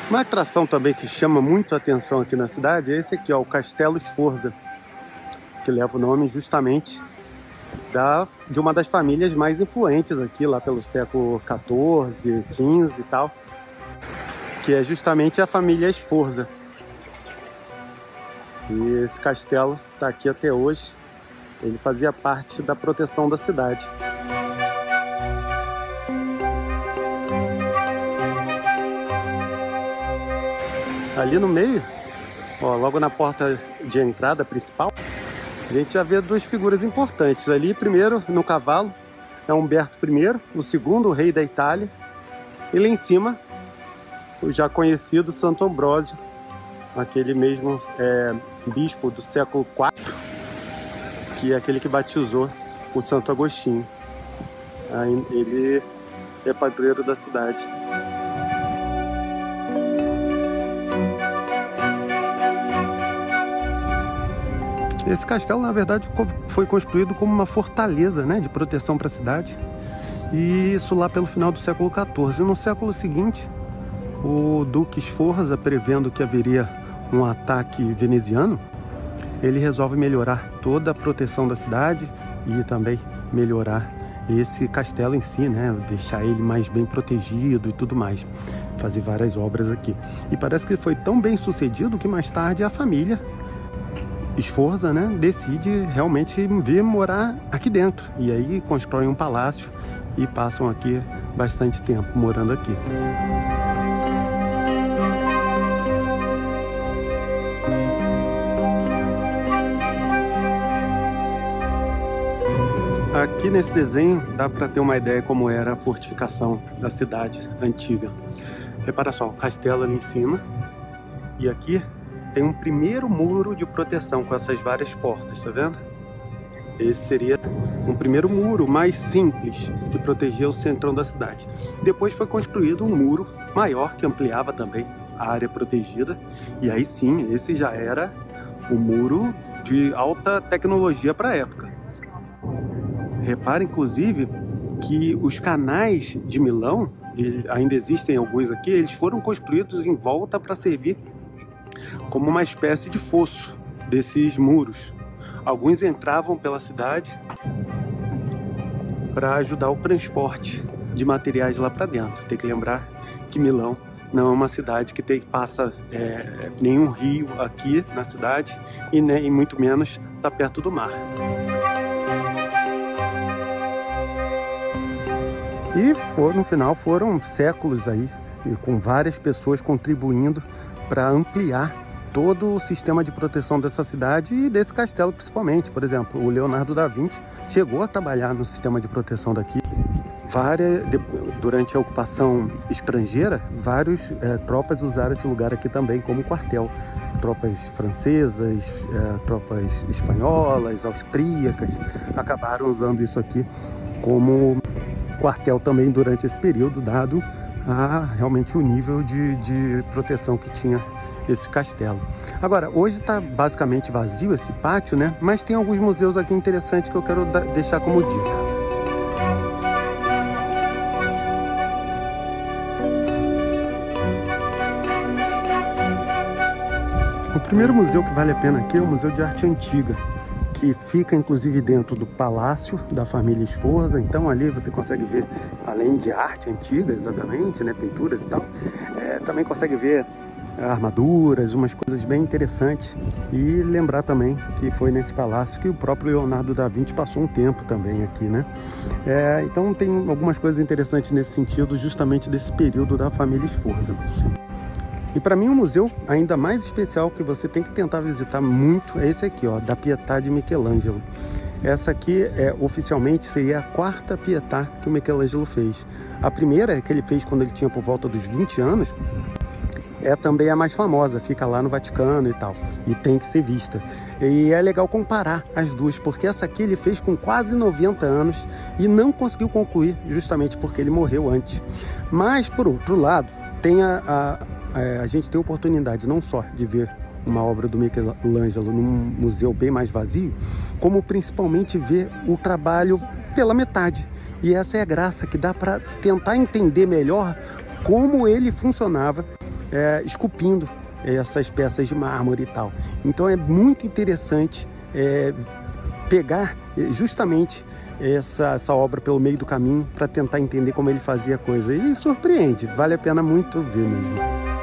Uma atração também que chama muito a atenção aqui na cidade é esse aqui, ó, o Castelo Sforza, que leva o nome justamente de uma das famílias mais influentes aqui, lá pelo século XIV, XV e tal, que é justamente a família Sforza. E esse castelo está aqui até hoje. Ele fazia parte da proteção da cidade. Ali no meio, ó, logo na porta de entrada principal, a gente já vê duas figuras importantes. Ali, primeiro, no cavalo, é Humberto I, o segundo rei da Itália. E lá em cima, o já conhecido Santo Ambrósio, aquele mesmo bispo do século IV, que é aquele que batizou o Santo Agostinho. Ele é padroeiro da cidade. Esse castelo, na verdade, foi construído como uma fortaleza, né, de proteção para a cidade. E isso lá pelo final do século XIV. No século seguinte, o Duque Sforza, prevendo que haveria um ataque veneziano, ele resolve melhorar toda a proteção da cidade e também melhorar esse castelo em si, né? Deixar ele mais bem protegido e tudo mais. Fazer várias obras aqui. E parece que foi tão bem sucedido que mais tarde a família Sforza, né, decide realmente vir morar aqui dentro. E aí constroem um palácio e passam aqui bastante tempo morando aqui. Aqui nesse desenho dá para ter uma ideia como era a fortificação da cidade antiga. Repara só, o castelo ali em cima, e aqui tem um primeiro muro de proteção com essas várias portas, tá vendo? Esse seria um primeiro muro mais simples de proteger o centrão da cidade. Depois foi construído um muro maior que ampliava também a área protegida, e aí sim, esse já era um muro de alta tecnologia para a época. Repara, inclusive, que os canais de Milão, ainda existem alguns aqui, eles foram construídos em volta para servir como uma espécie de fosso desses muros. Alguns entravam pela cidade para ajudar o transporte de materiais lá para dentro. Tem que lembrar que Milão não é uma cidade que passa nenhum rio aqui na cidade e muito menos está perto do mar. E no final foram séculos aí, com várias pessoas contribuindo para ampliar todo o sistema de proteção dessa cidade e desse castelo principalmente. Por exemplo, o Leonardo da Vinci chegou a trabalhar no sistema de proteção daqui. Durante a ocupação estrangeira, várias tropas usaram esse lugar aqui também como quartel. Tropas francesas, tropas espanholas, austríacas, acabaram usando isso aqui como quartel também durante esse período, dado realmente o nível de proteção que tinha esse castelo. Agora, hoje está basicamente vazio esse pátio, né? Mas tem alguns museus aqui interessantes que eu quero deixar como dica. O primeiro museu que vale a pena aqui é o Museu de Arte Antiga, que fica inclusive dentro do palácio da família Sforza. Então ali você consegue ver, além de arte antiga, exatamente, né, pinturas e tal, também consegue ver armaduras, umas coisas bem interessantes. E lembrar também que foi nesse palácio que o próprio Leonardo da Vinci passou um tempo também aqui, né? Então tem algumas coisas interessantes nesse sentido, justamente desse período da família Sforza. E para mim um museu ainda mais especial que você tem que tentar visitar muito é esse aqui, ó, da Pietà de Michelangelo. Essa aqui oficialmente seria a quarta Pietà que o Michelangelo fez. A primeira que ele fez quando ele tinha por volta dos 20 anos, também a mais famosa, fica lá no Vaticano e tal, e tem que ser vista. E é legal comparar as duas, porque essa aqui ele fez com quase 90 anos e não conseguiu concluir, justamente porque ele morreu antes. Mas, por outro lado, tem a gente tem a oportunidade não só de ver uma obra do Michelangelo num museu bem mais vazio, como principalmente ver o trabalho pela metade. E essa é a graça que dá para tentar entender melhor como ele funcionava esculpindo essas peças de mármore e tal. Então é muito interessante pegar justamente essa obra pelo meio do caminho para tentar entender como ele fazia a coisa. E surpreende, vale a pena muito ver mesmo.